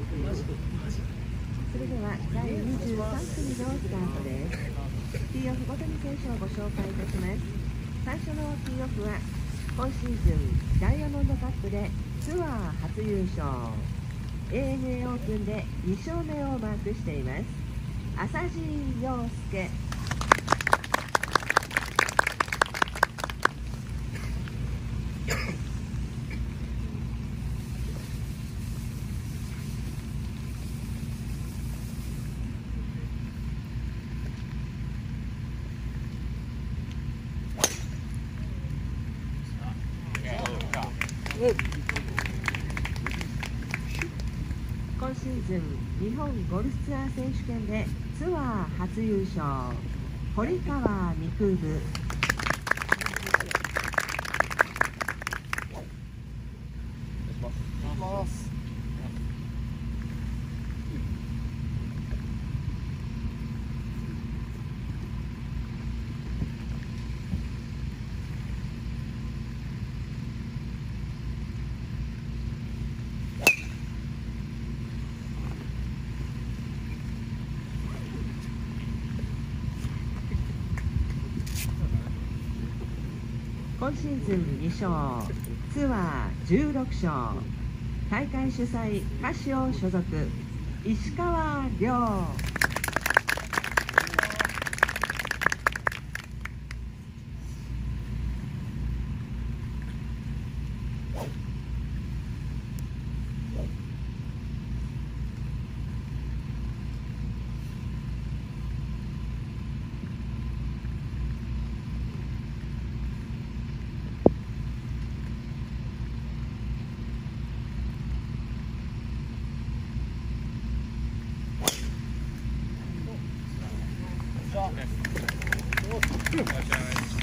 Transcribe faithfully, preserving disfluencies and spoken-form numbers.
それではだいにじゅうさん組のスタートです。ティーオフごとに選手をご紹介いたします。最初のティーオフは今シーズンダイヤモンドカップでツアー初優勝、 エーエヌエー オープンでに勝目をマークしています浅地陽介。今シーズン日本ゴルフツアー選手権でツアー初優勝、堀川未空部。今シーズンに勝、ツアーじゅうろく勝、大会主催カシオ所属石川遼。 よっしゃ。